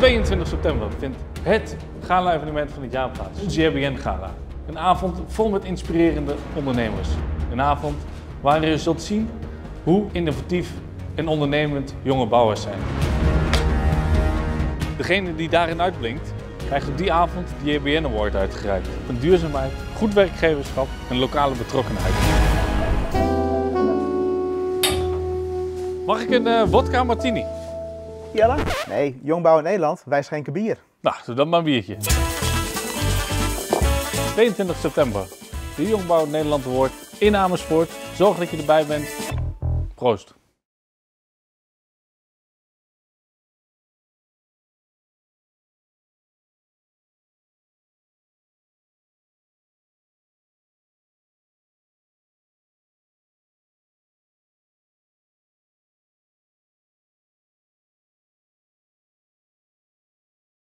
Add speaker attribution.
Speaker 1: 22 september vindt het gala-evenement van het jaar plaats. Het JBN Gala. Een avond vol met inspirerende ondernemers. Een avond waarin je zult zien hoe innovatief en ondernemend jonge bouwers zijn. Degene die daarin uitblinkt, krijgt op die avond de JBN Award uitgereikt. Van duurzaamheid, goed werkgeverschap en lokale betrokkenheid. Mag ik een vodka martini?
Speaker 2: Jelle? Nee, Jongbouw in Nederland, wij schenken bier.
Speaker 1: Nou, doe dan maar een biertje. 22 september, de Jongbouw Nederland Award in Amersfoort. Zorg dat je erbij bent. Proost.